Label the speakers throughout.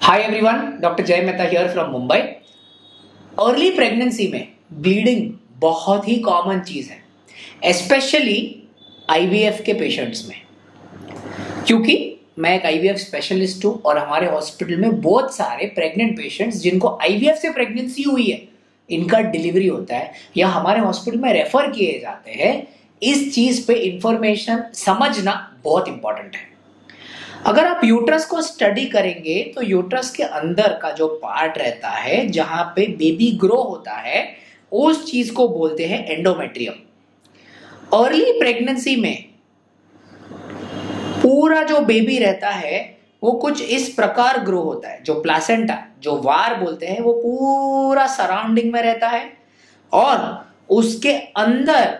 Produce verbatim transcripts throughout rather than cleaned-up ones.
Speaker 1: Hi everyone, doctor Jay Mehta here from Mumbai. Early pregnancy में bleeding बहुत ही कॉमन चीज है, स्पेशली आईवीएफ के पेशेंट्स में। क्योंकि मैं एक आईवीएफ स्पेशलिस्ट हूं और हमारे हॉस्पिटल में बहुत सारे प्रेग्नेंट पेशेंट्स जिनको आईवीएफ से प्रेगनेंसी हुई है, इनका डिलीवरी होता है या हमारे हॉस्पिटल में रेफर किए जाते हैं। इस चीज पे इंफॉर्मेशन समझना बहुत इंपॉर्टेंट है। अगर आप यूट्रस को स्टडी करेंगे तो यूट्रस के अंदर का जो पार्ट रहता है जहां पे बेबी ग्रो होता है, उस चीज को बोलते हैं एंडोमेट्रियम। अर्ली प्रेगनेंसी में पूरा जो बेबी रहता है वो कुछ इस प्रकार ग्रो होता है। जो प्लासेंटा, जो वार बोलते हैं, वो पूरा सराउंडिंग में रहता है और उसके अंदर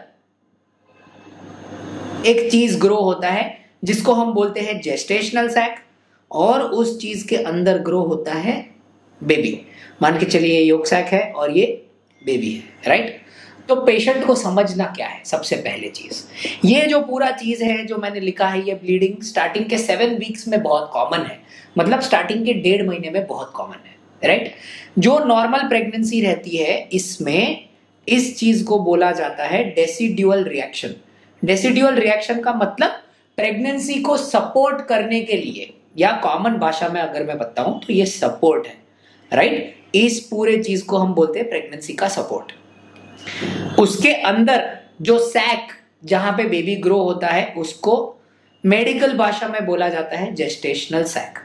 Speaker 1: एक चीज ग्रो होता है जिसको हम बोलते हैं जेस्टेशनल सैक, और उस चीज के अंदर ग्रो होता है बेबी। मान के चलिए ये योग सैक है और ये बेबी है, राइट। तो पेशेंट को समझना क्या है, सबसे पहले चीज ये जो पूरा चीज है जो मैंने लिखा है, ये ब्लीडिंग स्टार्टिंग के सेवन वीक्स में बहुत कॉमन है, मतलब स्टार्टिंग के डेढ़ महीने में बहुत कॉमन है, राइट। जो नॉर्मल प्रेगनेंसी रहती है इसमें इस चीज को बोला जाता है डेसिड्यूअल रिएक्शन। डेसिड्यूअल रिएक्शन का मतलब प्रेगनेंसी को सपोर्ट करने के लिए, या कॉमन भाषा में अगर मैं बताऊं तो ये सपोर्ट है, राइट। इस पूरे चीज को हम बोलते हैं प्रेगनेंसी का सपोर्ट। उसके अंदर जो सैक जहां पे बेबी ग्रो होता है उसको मेडिकल भाषा में बोला जाता है जेस्टेशनल सैक,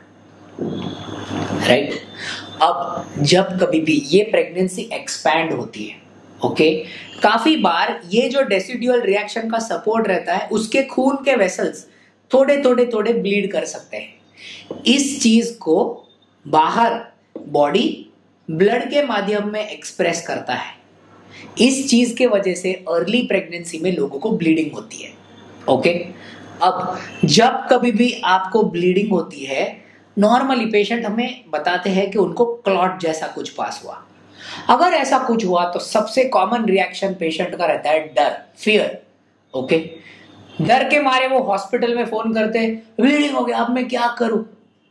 Speaker 1: राइट। अब जब कभी भी ये प्रेगनेंसी एक्सपैंड होती है, ओके okay? काफी बार ये जो डेसिड्यूअल रिएक्शन का सपोर्ट रहता है उसके खून के वेसल्स थोड़े थोड़े थोड़े ब्लीड कर सकते हैं। इस चीज को बाहर बॉडी ब्लड के माध्यम में एक्सप्रेस करता है। इस चीज के वजह से अर्ली प्रेगनेंसी में लोगों को ब्लीडिंग होती है, ओके okay? अब जब कभी भी आपको ब्लीडिंग होती है, नॉर्मली पेशेंट हमें बताते हैं कि उनको क्लॉट जैसा कुछ पास हुआ। अगर ऐसा कुछ हुआ तो सबसे कॉमन रिएक्शन पेशेंट का रहता है डर, फियर, ओके। डर के मारे वो हॉस्पिटल में फोन करते हैं, ब्लीडिंग हो गया, अब मैं क्या करूं।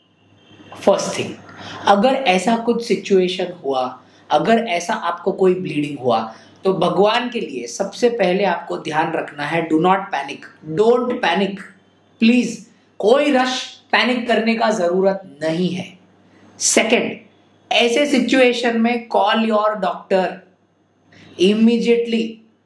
Speaker 1: फर्स्ट थिंग, अगर ऐसा कुछ सिचुएशन हुआ, अगर ऐसा आपको कोई ब्लीडिंग हुआ, तो भगवान के लिए सबसे पहले आपको ध्यान रखना है, do not panic, don't panic, please. कोई रश पैनिक करने का जरूरत नहीं है। सेकेंड, ऐसे सिचुएशन में call your doctor immediately.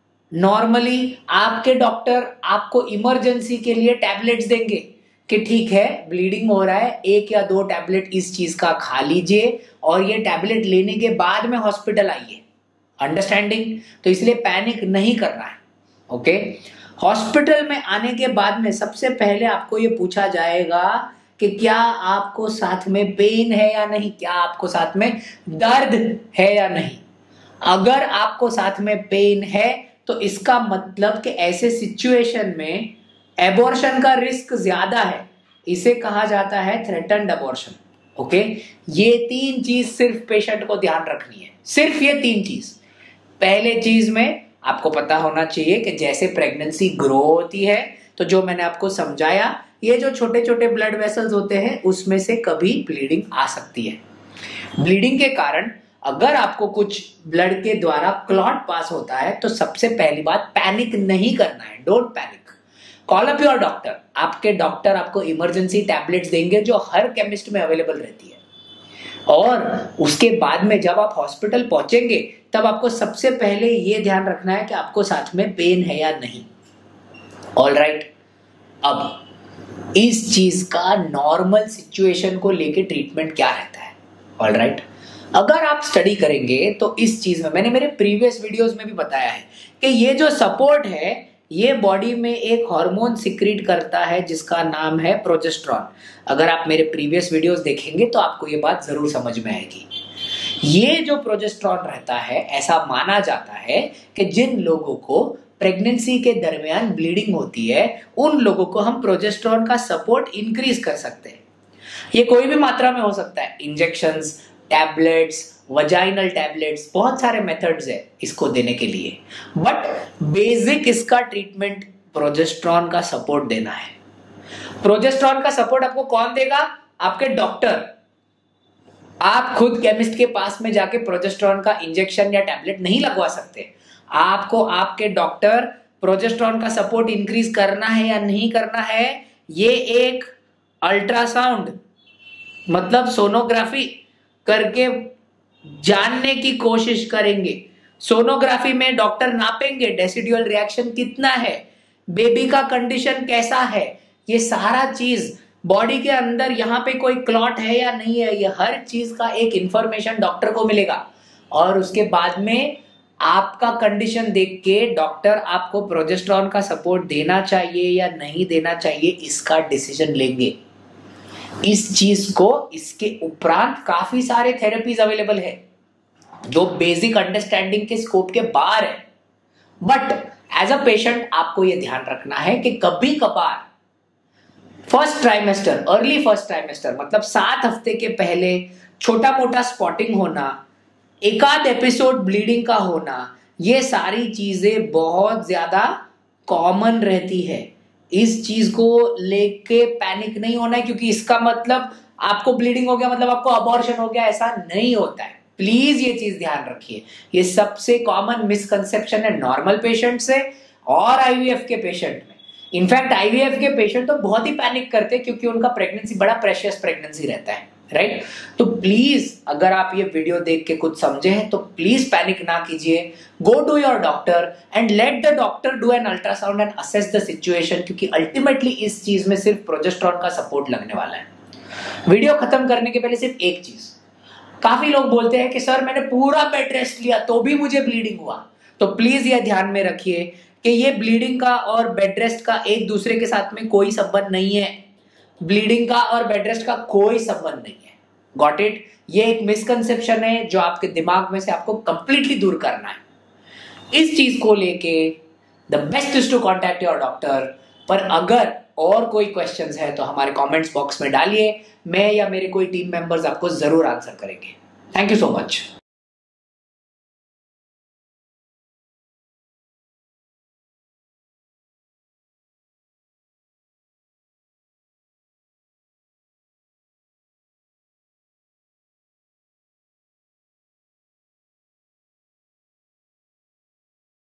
Speaker 1: Normally आपके डॉक्टर आपको इमरजेंसी के लिए टैबलेट्स देंगे कि ठीक है ब्लीडिंग हो रहा है, एक या दो टैबलेट इस चीज का खा लीजिए और ये टैबलेट लेने के बाद में हॉस्पिटल आइए। अंडरस्टैंडिंग? तो इसलिए पैनिक नहीं करना है, ओके। हॉस्पिटल में आने के बाद में सबसे पहले आपको ये पूछा जाएगा कि क्या आपको साथ में पेन है या नहीं, क्या आपको साथ में दर्द है या नहीं। अगर आपको साथ में पेन है तो इसका मतलब कि ऐसे सिचुएशन में एबॉर्शन का रिस्क ज्यादा है। इसे कहा जाता है थ्रेटन्ड एबॉर्शन, ओके। ये तीन चीज सिर्फ पेशेंट को ध्यान रखनी है, सिर्फ ये तीन चीज। पहले चीज में आपको पता होना चाहिए कि जैसे प्रेगनेंसी ग्रो होती है तो जो मैंने आपको समझाया, ये जो छोटे छोटे ब्लड वेसल्स होते हैं उसमें से कभी ब्लीडिंग आ सकती है। ब्लीडिंग के कारण अगर आपको कुछ ब्लड के द्वारा क्लॉट पास होता है तो सबसे पहली बात, पैनिक नहीं करना है, don't panic. Call up your doctor. आपके डॉक्टर आपको इमरजेंसी टैबलेट्स देंगे जो हर केमिस्ट में अवेलेबल रहती है, और उसके बाद में जब आप हॉस्पिटल पहुंचेंगे तब आपको सबसे पहले ये ध्यान रखना है कि आपको साथ में पेन है या नहीं। All right. अब इस चीज का नॉर्मल सिचुएशन को लेके ट्रीटमेंट क्या रहता है, ऑल राइट। अगर आप स्टडी करेंगे तो इस चीज में मैंने मेरे प्रीवियस वीडियोस में भी बताया है कि ये जो सपोर्ट है ये बॉडी में एक हार्मोन सिक्रीट करता है जिसका नाम है प्रोजेस्टेरॉन। अगर आप मेरे प्रीवियस वीडियोस देखेंगे तो आपको ये बात जरूर समझ में आएगी। ये जो प्रोजेस्टेरॉन रहता है, ऐसा माना जाता है कि जिन लोगों को प्रेगनेंसी के दरमियान ब्लीडिंग होती है उन लोगों को हम प्रोजेस्टेरॉन का सपोर्ट इंक्रीज कर सकते हैं। ये कोई भी मात्रा में हो सकता है, इंजेक्शंस, टैबलेट्स, वजाइनल टैबलेट्स, बहुत सारे मेथड्स है इसको देने के लिए, बट बेसिक इसका ट्रीटमेंट प्रोजेस्टेरॉन का सपोर्ट देना है। प्रोजेस्टेरॉन का सपोर्ट आपको कौन देगा? आपके डॉक्टर। आप खुद केमिस्ट के पास में जाके प्रोजेस्टेरॉन का इंजेक्शन या टैबलेट नहीं लगवा सकते। आपको आपके डॉक्टर प्रोजेस्टेरॉन का सपोर्ट इंक्रीज करना है या नहीं करना है, ये एक अल्ट्रासाउंड मतलब सोनोग्राफी करके जानने की कोशिश करेंगे। सोनोग्राफी में डॉक्टर नापेंगे डेसिडुअल रिएक्शन कितना है, बेबी का कंडीशन कैसा है, ये सारा चीज बॉडी के अंदर यहाँ पे कोई क्लॉट है या नहीं है, ये हर चीज का एक इंफॉर्मेशन डॉक्टर को मिलेगा। और उसके बाद में आपका कंडीशन देख के डॉक्टर आपको प्रोजेस्टेरॉन का सपोर्ट देना चाहिए या नहीं देना चाहिए इसका डिसीजन लेंगे। इस चीज को इसके उपरांत काफी सारे थेरेपीज अवेलेबल है जो बेसिक अंडरस्टैंडिंग के स्कोप के बाहर है। बट एज अ पेशेंट आपको यह ध्यान रखना है कि कभी कभार first trimester, early first trimester मतलब सात हफ्ते के पहले छोटा मोटा स्पॉटिंग होना, एकाध एपिसोड ब्लीडिंग का होना, ये सारी चीजें बहुत ज्यादा कॉमन रहती है। इस चीज को लेके पैनिक नहीं होना है, क्योंकि इसका मतलब आपको ब्लीडिंग हो गया मतलब आपको अबॉर्शन हो गया, ऐसा नहीं होता है। प्लीज ये चीज ध्यान रखिए, ये सबसे कॉमन मिसकंसेप्शन है नॉर्मल पेशेंट से और आईवीएफ के पेशेंट में। इनफैक्ट आईवीएफ के पेशेंट तो बहुत ही पैनिक करते हैं क्योंकि उनका प्रेगनेंसी बड़ा प्रेशियस प्रेगनेंसी रहता है, राइट। तो प्लीज अगर आप ये वीडियो देख के कुछ समझे हैं तो प्लीज पैनिक ना कीजिए। Go to your doctor and let the doctor do an ultrasound and assess the situation, क्योंकि अल्टीमेटली इस चीज में सिर्फ प्रोजेस्टेरॉन का सपोर्ट लगने वाला है। वीडियो खत्म करने के पहले सिर्फ एक चीज, काफी लोग बोलते हैं कि सर मैंने पूरा बेड रेस्ट लिया तो भी मुझे ब्लीडिंग हुआ। तो प्लीज ये ध्यान में रखिए कि ये ब्लीडिंग का और बेड रेस्ट का एक दूसरे के साथ में कोई संबंध नहीं है। ब्लीडिंग का और बेड रेस्ट का कोई संबंध नहीं है। Got it? ये एक मिसकंसेप्शन है जो आपके दिमाग में से आपको कंप्लीटली दूर करना है। इस चीज को लेके the best is to contact your doctor. पर अगर और कोई क्वेश्चंस है तो हमारे कमेंट्स बॉक्स में डालिए, मैं या मेरे कोई टीम मेंबर्स आपको जरूर आंसर करेंगे। Thank you so much.